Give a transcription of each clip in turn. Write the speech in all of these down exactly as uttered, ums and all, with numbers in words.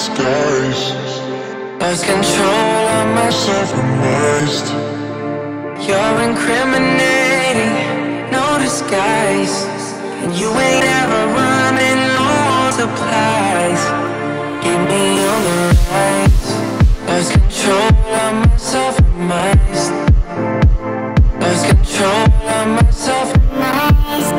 disguise. Lost control of myself, Compromised. you're incriminating, no disguise. And you ain't ever running low supplies. Keep me on the rise. Lost control of myself, compromised. Lost control of myself, compromised.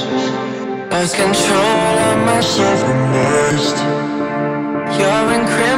Lost control of myself, Compromised. you're incredible.